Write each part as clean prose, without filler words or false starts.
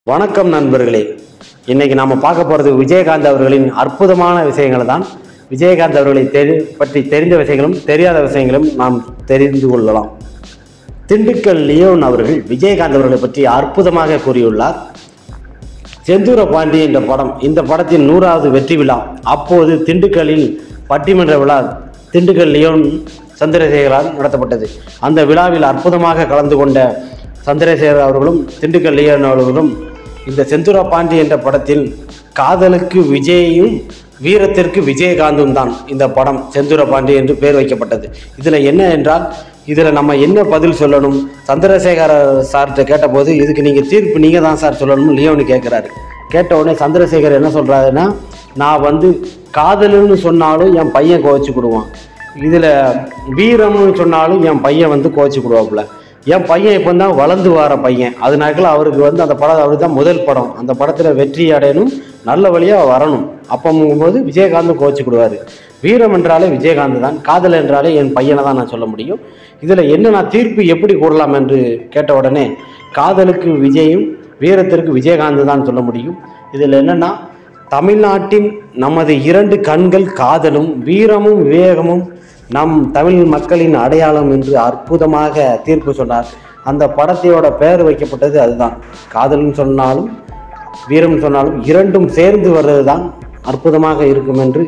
வணக்கம் நண்பர்களே. இன்னைக்கு நாம பார்க்க போறது விஜயகாந்த் அவர்களின் அற்புதமான விஷயங்கள் தான். விஜயகாந்த் அவர்களை பற்றி தெரிந்த விஷயங்களும் தெரியாத விஷயங்களும் நாம் தெரிந்து கொள்ளலாம். திண்டுக்கல் லியோன் அவர்கள் விஜயகாந்த் அவர்களை பற்றி அற்புதமாக கூறியுள்ளார். செந்தூர பாண்டி என்ற படம், இந்த படத்தின் 100வது வெற்றி விழா அப்போது திண்டுக்கல்லில் பட்டிமன்ற விழா திண்டுக்கல் லியோன் சந்திரசேகரால் நடத்தப்பட்டது. அந்த விழாவில் அற்புதமாக கலந்து கொண்ட சந்திரசேகர் அவர்களும் திண்டுக்கல் லியோன் அவர்களும் இந்த செந்தூர பாண்டி என்ற படத்தில் காதலுக்கு விஜயும் வீரத்திற்கு விஜயகாந்தும் தான் இந்த படம் செந்தூர பாண்டி என்று பெயர் வைக்கப்பட்டது. இதில் என்ன என்றால், இதில் நம்ம என்ன பதில் சொல்லணும்? சந்திரசேகர சார்கிட்ட கேட்டபோது இதுக்கு நீங்கள் தீர்ப்பு நீங்கள் தான் சார் சொல்லணும் லியோன்னு கேட்குறாரு. கேட்ட உடனே சந்திரசேகர் என்ன சொல்கிறாருன்னா, நான் காதலுன்னு சொன்னாலும் என் பையன் கோச்சிக்கிடுவான், இதில் வீரம்னு சொன்னாலும் என் பையன் கோச்சிக்கிடுவாப்புல. என் பையன் இப்போ தான் வளர்ந்து வர பையன், அதனால அவருக்கு அந்த படம் அவருக்கு தான் முதல் படம், அந்த படத்தில் வெற்றி அடையணும், நல்ல வழியாக வரணும். அப்போங்கும்போது விஜயகாந்தும் கோச்சிக்கிடுவார். வீரம் என்றாலே விஜயகாந்த் தான், காதல் என்றாலே என் பையனை தான் நான் சொல்ல முடியும். இதில் என்ன நான் தீர்ப்பு எப்படி கூறலாம் என்று கேட்ட உடனே, காதலுக்கு விஜயும் வீரத்திற்கு விஜயகாந்த் தான் சொல்ல முடியும். இதில் என்னென்னா, தமிழ்நாட்டின் நமது 2 கண்கள் காதலும் வீரமும் விவேகமும் நம் தமிழ் மக்களின் அடையாளம் என்று அற்புதமாக தீர்ப்பு சொன்னார். அந்த படத்தையோட பெயர் வைக்கப்பட்டது அதுதான். காதல்னு சொன்னாலும் வீரம் சொன்னாலும் இரண்டும் சேர்ந்து வர்றது தான் அற்புதமாக இருக்கும் என்று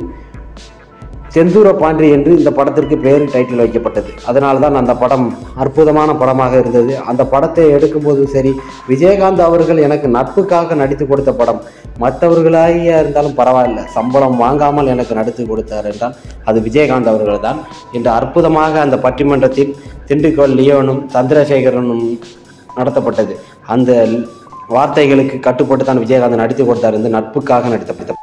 செந்தூர பாண்டி என்று இந்த படத்திற்கு பெயர் டைட்டில் வைக்கப்பட்டது. அதனால தான் அந்த படம் அற்புதமான படமாக இருந்தது. அந்த படத்தை எடுக்கும்போது சரி, விஜயகாந்த் அவர்கள் எனக்கு நட்புக்காக நடித்து கொடுத்த படம், மற்றவர்களாக இருந்தாலும் பரவாயில்லை, சம்பளம் வாங்காமல் எனக்கு நடித்து கொடுத்தார் என்றால் அது விஜயகாந்த் அவர்கள் தான் என்று அற்புதமாக அந்த பட்டிமன்றத்தில் திண்டுக்கல் லியோனும் சந்திரசேகரனும் நடத்தப்பட்டது. அந்த வார்த்தைகளுக்கு கட்டுப்பட்டு தான் விஜயகாந்த் நடித்து கொடுத்தார் என்று நட்புக்காக நடித்த